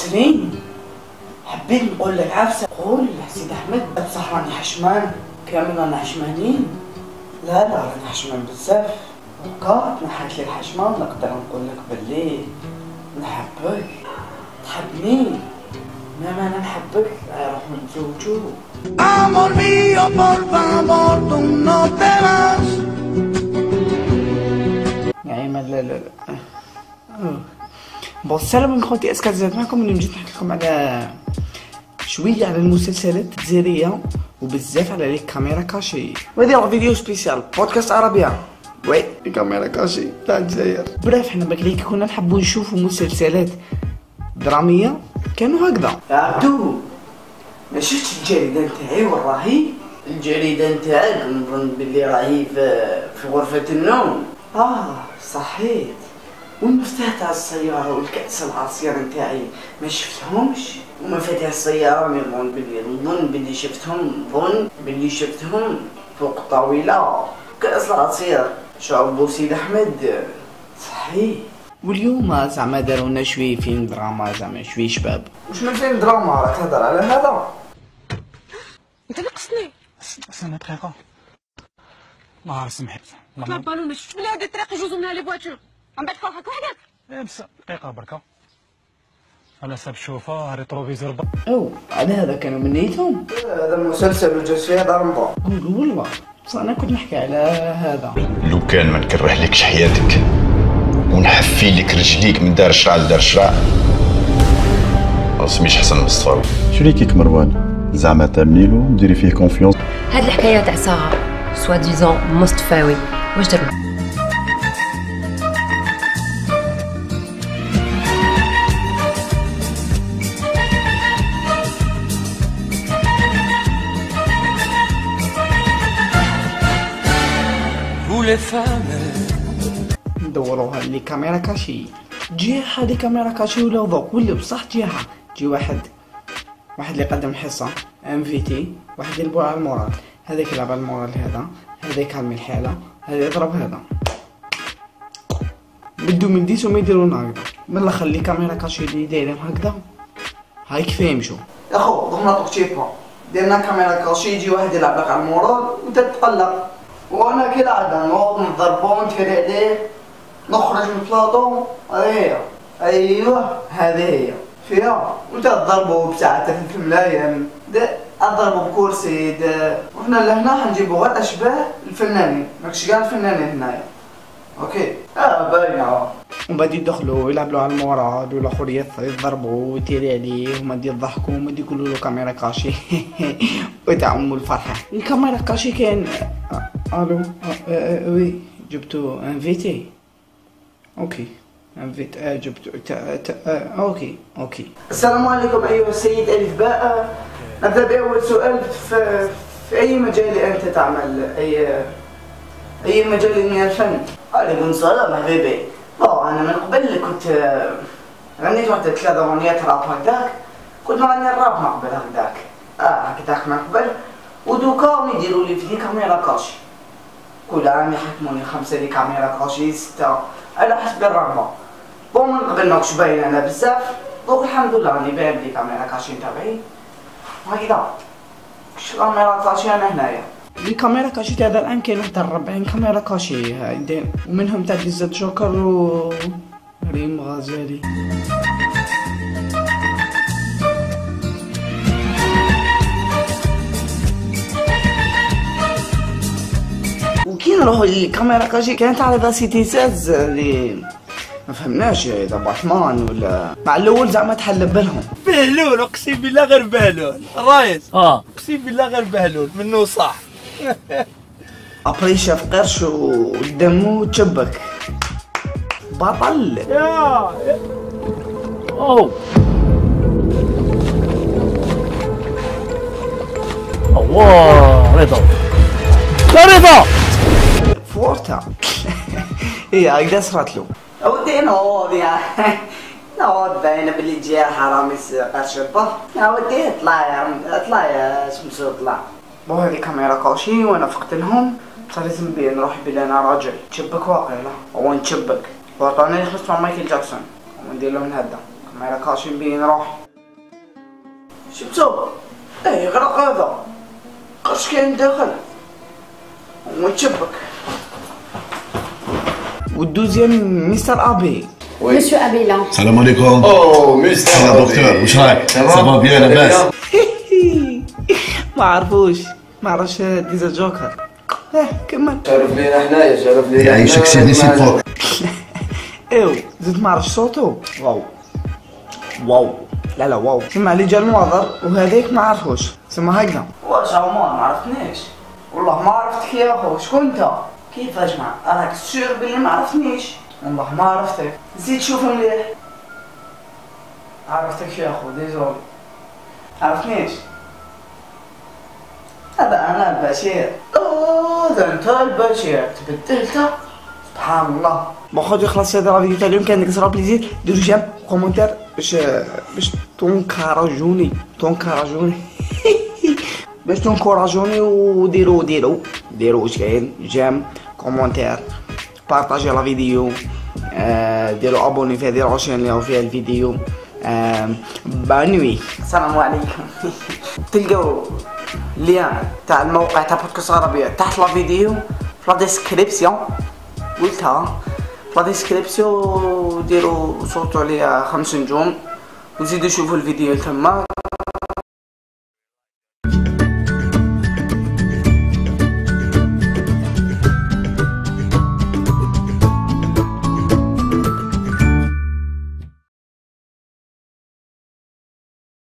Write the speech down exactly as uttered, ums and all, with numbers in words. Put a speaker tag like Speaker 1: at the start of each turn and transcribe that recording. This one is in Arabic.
Speaker 1: نسرين، حبيت نقول لك عفسه. قول لسيد احمد بصح راني حشمان، كامل رانا حشمانين. لا لا راني حشمان بزاف. بقى تنحت لي الحشمان نقدر نقول لك باللي نحبك. تحبني؟ لا ما انا نحبك. راح نتزوجو. Amor mío, por favor, tú no te vas. يا ايمن لا لا لا. بون السلام عليكم خوتي، اسكا زاد معكم. اليوم جيت نحكي لكم على شويه على المسلسلات الجزائريه وبزاف على لي كاميرا كاشي. وهذه راه فيديو سبيسيال بودكاست عربيه. وي كاميرا كاشي تاع الجزائر. بريف حنا بكري كي كنا نحبوا نشوفوا مسلسلات دراميه كانوا هكذا. عبدو ما شفتش الجريده نتاعي وراهي؟ الجريده نتاعك نظن بلي راهي في في غرفه النوم. اه صحيت. والمفتاح تاع السياره والكاس العصير نتاعي ما شفتهمش. ومفاتيح السياره نظن بلي نظن بلي شفتهم نظن بلي شفتهم فوق الطاوله. كاس العصير شعب بوسيد احمد. صحيح. واليوم زعما داروا لنا شويه فيلم دراما، زعما شويه شباب. واش من فيلم دراما راك تهضر على هذا؟
Speaker 2: انت اللي قصدني.
Speaker 3: استنى دقيقه. الله سمحت.
Speaker 2: طلع بالون ما شفتش بلي هاد الطريق يجوزو منها لي فواتور، من بعد فرحك وحدك.
Speaker 3: ايه بس دقيقه بركه. على حساب الشوفه ريتروفيزور.
Speaker 1: او على هذا كانوا من نيتهم. هذا مسلسل وجات فيه ضربه. والله بصح انا كنت نحكي على هذا.
Speaker 4: لو كان ما نكره لكش حياتك ونحفي لك رجليك من دار شراع لدار شراع، ما سميش حسن المصطفاوي.
Speaker 5: شريكك مروان زعما تامنيلو نديري فيه كونفيونس.
Speaker 6: هاد الحكايه تاع ساره سوا ديزون مصطفاوي واش درنا؟
Speaker 1: ندوروها لي كاميرا كاشي. جهه دي كاميرا كاشي ولا ضوء ولا بصح جهه تجي واحد واحد اللي يقدم حصه ام في تي، واحد يلعب على المورال، هذاك يلعب على المورال، هذا هذا يكالمي الحاله، هذا يضرب هذا. بدو من ديسو ما يديرون هكذا. من الاخر لي كاميرا كاشي اللي دايرين هكذا هاي كيف يمشوا. يا خو ضمنا طوكتيبا ديرنا كاميرا كاشي، يجي واحد يلعب لك على المورال وانت تتقلق. وانا كي العاده نوض نضربو نتفرع عليه نخرج من البلاطو. هذه هي. ايوه هذه هي فيها. وانت تضربو بتاع ثلاث ملايين اضربو بكرسي. وحنا لهنا حنجيبو غير اشباه الفنانين، ماكش كاع الفنانين هنايا. اوكي اه باينه. ومن بعد يدخلوا يلعبوا على المورال والاخر يضربوا ويتيري عليه وما دي يضحكوا وما دي يقولوا له كاميرا كاشي ويتعموا الفرحه. الكاميرا كاشي كاين. الو وي جبتو انفيتي. اوكي انفيت جبتو اوكي اوكي. السلام عليكم ايها السيد الف باء. نبدا باول سؤال. في, في اي مجال انت تعمل؟ اي اي مجال من الفن؟ عليكم السلام حبيبي. اه انا من قبل كنت غنيت واحد ثلاثة اغنيات راب هكذاك، كنت نغني الراب من قبل هكذاك. اه هكذاك من قبل. ودوكا يديروا لي في كاميرا كاشي. كل عام يحكموني خمسة لي كاميرا كاشي، ستة على حسب الرغبة. بون من قبل ماكش باين انا بزاف، دوك الحمد لله راني باين بلي كاميرا كاشي تاعي هكذا. كش كاميرا كاشي انا هنايا. لي كاميرا كاشي تاع هذا الان كاين حتى أربعين كاميرا كاشي هايدين، ومنهم تاع ديزاد جوكر و ريم غزالي. وكاين راهو الكاميرا كاشي كانت على ذا سيتي ساز اللي ما فهمناش اذا باتمان ولا مع الاول زعما تحلب بالهم.
Speaker 7: بهلول اقسم بالله غير بهلول الرايس.
Speaker 3: اه
Speaker 7: اقسم بالله غير بهلول منو صح.
Speaker 1: ابري شاف قرش ودمو تشبك بطل.
Speaker 3: يا او الله رضا لا رضا
Speaker 1: فورتا. ايه هكذا صرات له. اودي نوض يا نوض باينه بلي تجي حرامي قرش البحر. يا ودي اطلع يا اطلع يا شمسو اطلع. بو هذه كاميرا كاشي وانا فقت لهم. بصح لازم بي نروح بلي انا راجل تشبك واقيلا هو نتشبك. وعطاني خلصت مع مايكل جاكسون وندير له من هدا كاميرا كاشي نبي نروح. شفتو؟ ايه يغرق هذا قرش كاين داخل ويتشبك. والدوزيام مستر ابي.
Speaker 2: مسيو ابيلا.
Speaker 5: السلام عليكم.
Speaker 4: اوه مستر
Speaker 5: يا دكتور واش راك؟ صافا بيان لاباس؟
Speaker 1: ما عرفوش ما عرفش ديزا جوكر. اه كمل.
Speaker 7: شرف لينا حنايا شرف لينا.
Speaker 5: يعيشك سيدي سيبو.
Speaker 1: ايوا زدت ما عرفش صوتو. واو واو لا لا واو. سمع لي جا المنظر وهذيك ما عرفوش. سمع هكذا. واش عمر ما عرفتنيش؟ والله ما عرفتك يا اخو. شكون انت؟ كيفاش ما راك سير بلي ما عرفتنيش؟ والله ما عرفتك. زيد شوف مليح. عرفتك يا اخو ديزول. عرفتنيش؟ هذا انا البشير. اوه ده انت البشير تبدلت. سبحان الله. بخوتي خلاص هذا الفيديو تاع اليوم كان كيصرا بليزير ديروا جيم كومونتير باش باش تنكراجوني تنكراجوني باش تنكراجوني وديروا ديروا ديروا واش كاين جيم كومونتير بارطاجي لا فيديو آه ديروا ابوني في هذه العشرين اللي هو فيها الفيديو. آه بانوي. السلام عليكم. تلقاو ليان تاع الموقع تاع بودكاست عربية تحت لا فيديو في لا ديسكريبسيون. قلتها في لا ديسكريبسيون. ديروا صوتوا عليها خمس نجوم وزيدوا شوفوا الفيديو تما.